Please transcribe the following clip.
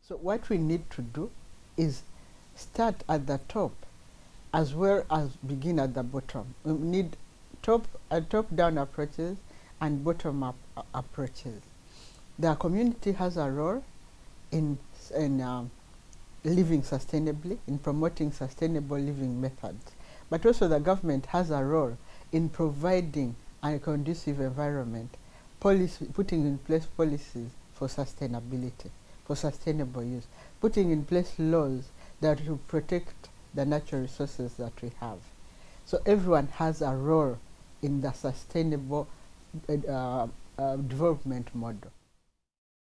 So what we need to do is start at the top as well as begin at the bottom. We need top-down approaches and bottom-up approaches. The community has a role in living sustainably, in promoting sustainable living methods. But also the government has a role in providing a conducive environment, putting in place policies for sustainability, for sustainable use, putting in place laws that will protect the natural resources that we have. So everyone has a role in the sustainable development model.